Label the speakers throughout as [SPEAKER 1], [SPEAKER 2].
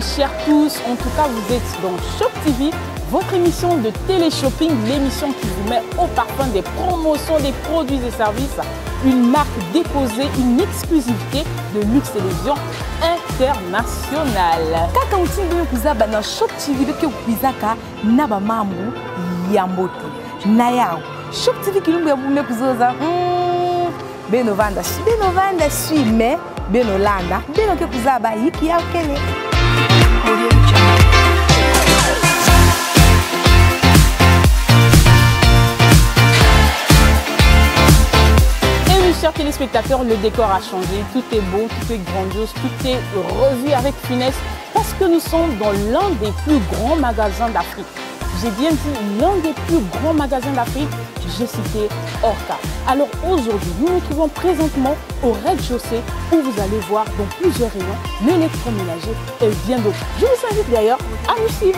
[SPEAKER 1] chers tous. En tout cas, vous êtes dans Shop TV, votre émission de télé-shopping, l'émission qui vous met au parfum des promotions, des produits et services. Une marque déposée, une exclusivité de Luxe Télévision internationale.
[SPEAKER 2] Kaka utingi kuzaba na Shop TV beke kuizaka naba mambo ya moto. Na yao. Shop TV kilungu ya bume kuzoza. Beno vanda shi me beno landa. Beno ke kuzaba hiki ya kele.
[SPEAKER 1] Chers téléspectateurs, le décor a changé, tout est beau, tout est grandiose, tout est revu avec finesse parce que nous sommes dans l'un des plus grands magasins d'Afrique. J'ai bien dit l'un des plus grands magasins d'Afrique, j'ai cité Orca. Alors aujourd'hui, nous nous trouvons présentement au rez-de-chaussée où vous allez voir dans plusieurs rayons l'électroménager et bien d'autres. Je vous invite d'ailleurs à nous suivre.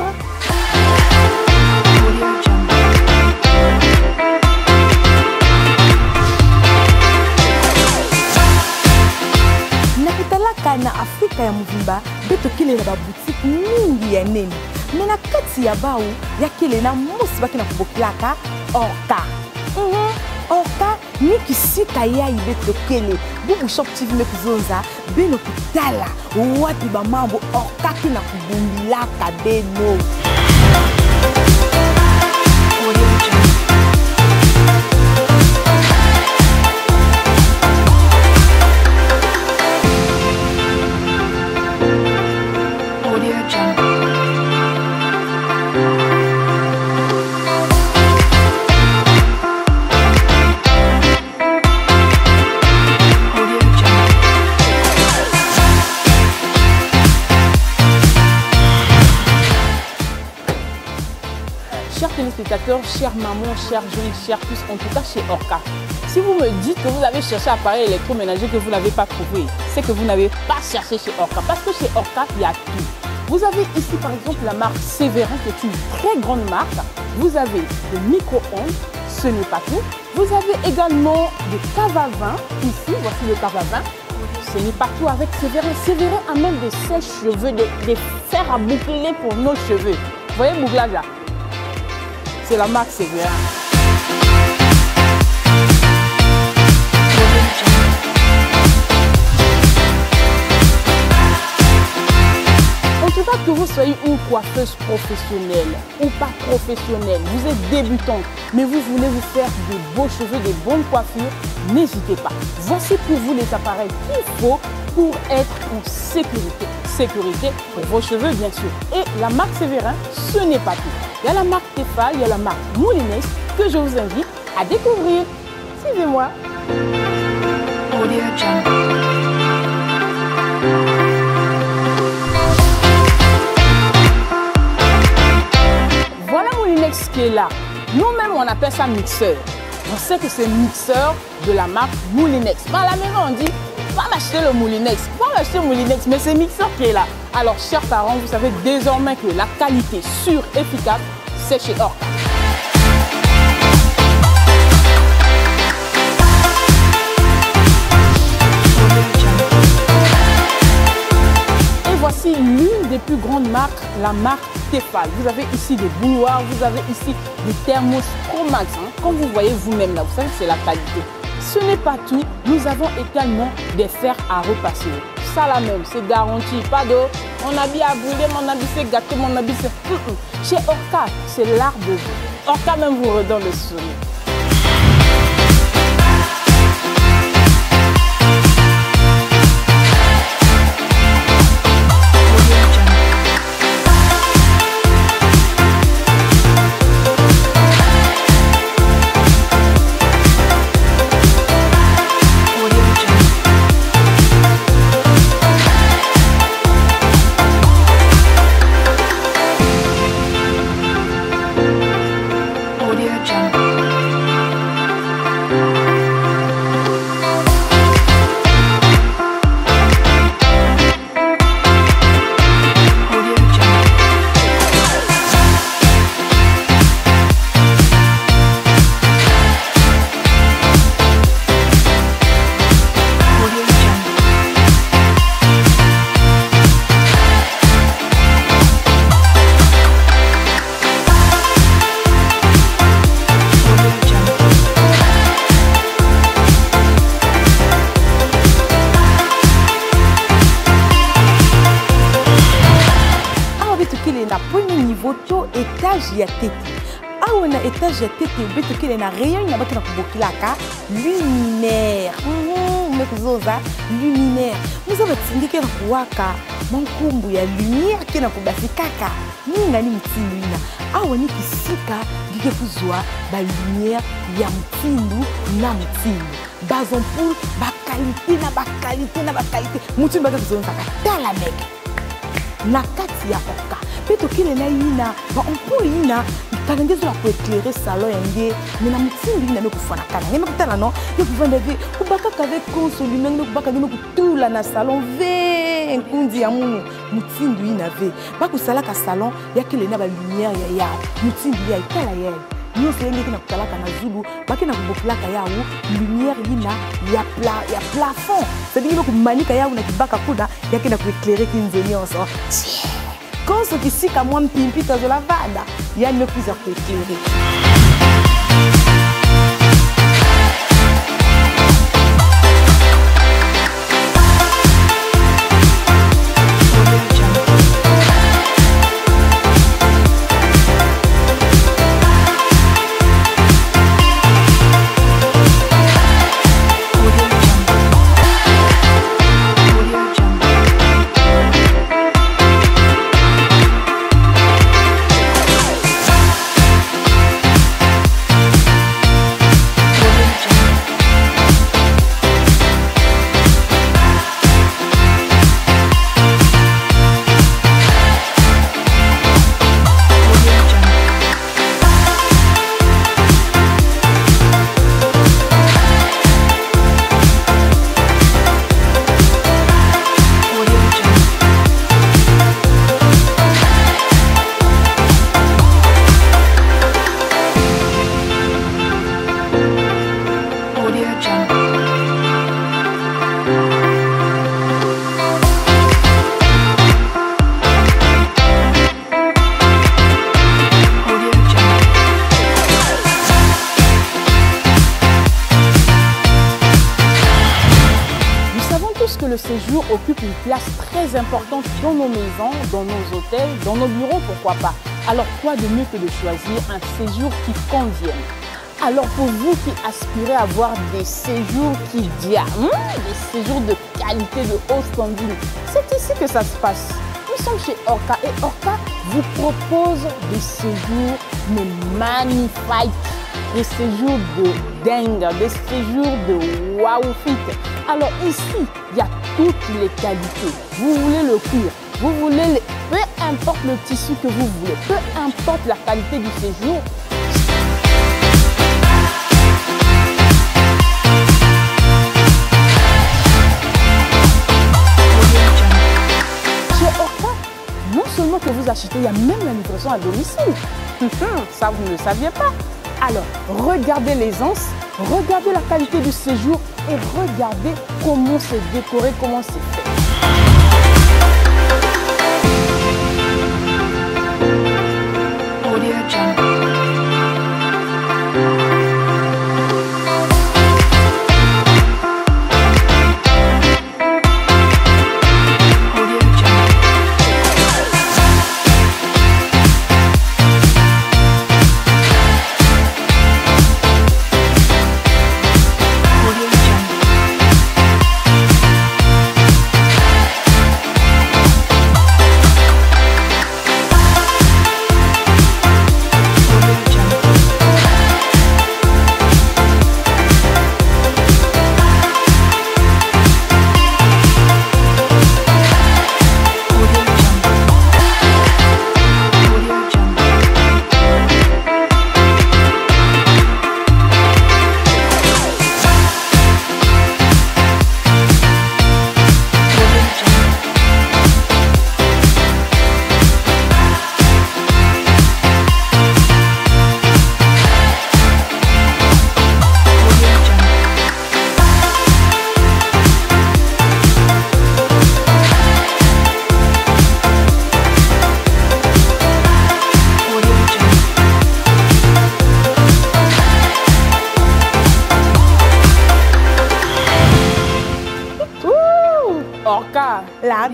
[SPEAKER 2] Na Afrika ya muvimba beto kile na boutique mingi ya nene mena kati ya bao ya kile na musi baki na kubokilaka Orca. Orca ni kisika ya beto kile bubu Shop TV mekuzonza beno kutala wati ba mambo Orca kina kubumbilaka beno.
[SPEAKER 1] Chers téléspectateurs, chères mamans, chers jeunes, chers tous, en tout cas chez Orca. Si vous me dites que vous avez cherché un appareil électroménager que vous n'avez pas trouvé, c'est que vous n'avez pas cherché chez Orca. Parce que chez Orca, il y a tout. Vous avez ici par exemple la marque Sévérin, qui est une très grande marque. Vous avez des micro-ondes, ce n'est pas tout. Vous avez également des caves à vin. Ici, voici le cave à vin. Ce n'est pas tout avec Sévérin. Sévérin a même des sèche-cheveux, des fers à boucler pour nos cheveux. Vous voyez le bouclage là? C'est la marque Sévérin. En tout cas, que vous soyez une coiffeuse professionnelle ou pas professionnelle, vous êtes débutante, mais vous voulez vous faire de beaux cheveux, des bonnes coiffures, n'hésitez pas. Voici pour vous les appareils qu'il faut pour être en sécurité. Sécurité pour vos cheveux, bien sûr. Et la marque Sévérin, ce n'est pas tout. Il y a la marque Tefal, il y a la marque Moulinex que je vous invite à découvrir. Suivez-moi. Voilà Moulinex qui est là. Nous-mêmes, on appelle ça mixeur. On sait que c'est mixeur de la marque Moulinex. Mais à la maison, on dit, va m'acheter le Moulinex. Va m'acheter le Moulinex, mais c'est mixeur qui est là. Alors, chers parents, vous savez désormais que la qualité sûre, efficace, c'est chez Orca. Et voici l'une des plus grandes marques, la marque Tefal. Vous avez ici des bouilloires, vous avez ici des thermos Pro Max. Comme vous voyez vous-même là, vous savez que c'est la qualité. Ce n'est pas tout, nous avons également des fers à repasser. Ça là même, c'est garanti. Pas de mon habit à brûler, mon habit c'est gâté, mon habit c'est... Chez Orca, c'est l'art de vie. Orca même vous redonne le sourire.
[SPEAKER 3] Audio Jungle.
[SPEAKER 2] étage ya tete awa na étage ya tete obetokele na rayon na baki na kubokilaka luminaire mekuzoza luminaire muza batindike na kuwaka mankumbu ya lumière ke na kubasi kaka ninga ni mtindu ina awa ni kisika ngike kuzwa ba lumière ya mtindu na mtindu bazampoule bakalite na bakalite mutu mbaka kuzonza katala meke na kati ya orka petokele na ina ba ampoule ina kanangezo la ko éclairer salon yenge mais na mtindu ina mekufana kana ngeme kutana no yekuvanda ve kubaka kave console mengo kubaka ngeme kutula na salon ve nkundi ya munu mtindu ina ve bakusalaka salon yakele na ba lumière ya mtindu ya ikala ya nyonso yenge kina kutalaka na zulu bakina kubokilaka yawo lumière ina ya plafond c'est-à-dire que manika yawo na kibaka kuda yakina ku éclairer kinzo nyonso konso kisika mwa mpimpi tazola vanda yani mekuza ku éclairer.
[SPEAKER 1] Le séjour occupe une place très importante dans nos maisons, dans nos hôtels, dans nos bureaux, pourquoi pas. Alors quoi de mieux que de choisir un séjour qui convienne? Alors pour vous qui aspirez à avoir des séjours qui diamant, des séjours de qualité, de haut standing, c'est ici que ça se passe. Nous sommes chez Orca et Orca vous propose des séjours mais magnifiques, des séjours de dingue, des séjours de waouh fit. Alors ici, il y a toutes les qualités. Vous voulez le cuir, vous voulez peu importe le tissu que vous voulez, peu importe la qualité du séjour. Chez Orca, non seulement que vous achetez, il y a même la livraison à domicile. Ça, vous ne le saviez pas. Alors, regardez l'aisance, regardez la qualité du séjour et regardez comment c'est décoré, comment c'est fait.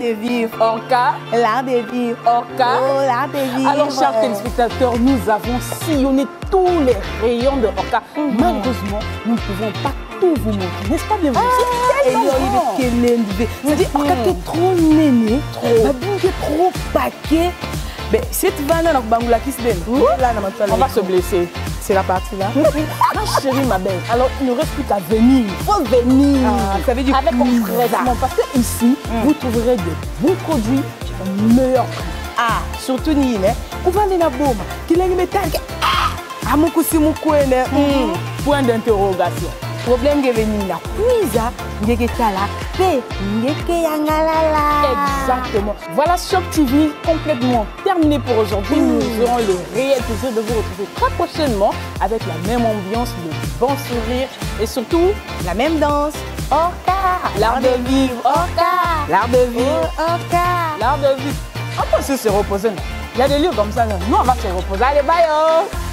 [SPEAKER 2] de vivre.
[SPEAKER 1] Orca.
[SPEAKER 2] L'art de vivre.
[SPEAKER 1] Orca.
[SPEAKER 2] Oh, l'art de vivre.
[SPEAKER 1] Alors, chers téléspectateurs, nous avons sillonné tous les rayons de Orca. Malheureusement, nous ne pouvons pas tout vous montrer. N'est-ce pas bien vous?
[SPEAKER 2] Et il y a c'est-à-dire, Orca est trop néné, trop paquet. Mais si tu vas dans Bangoula qui se
[SPEAKER 1] on va se blesser.
[SPEAKER 2] C'est la partie là.
[SPEAKER 1] Ma chérie, ma belle, alors il ne reste plus qu'à venir. Il faut venir.
[SPEAKER 2] Ça veut dire
[SPEAKER 1] avec empressement. Parce que ici, vous trouverez de bons produits au meilleur prix.
[SPEAKER 2] Surtout ni on va aller la bombe. Qui l'a mis tag. Mon cousin, mon coin.
[SPEAKER 1] Point d'interrogation.
[SPEAKER 2] Problème que venir la cuisa,
[SPEAKER 1] exactement. Voilà Shop TV complètement terminé pour aujourd'hui. Nous aurons le réel plaisir de vous retrouver très prochainement avec la même ambiance, le bon sourire et surtout
[SPEAKER 2] la même danse. Orca,
[SPEAKER 1] l'art de vivre. Orca,
[SPEAKER 2] l'art de vivre.
[SPEAKER 1] Orca, l'art de vivre. On peut se reposer. Il y a des lieux comme ça. Nous, on va se reposer. Allez, bye.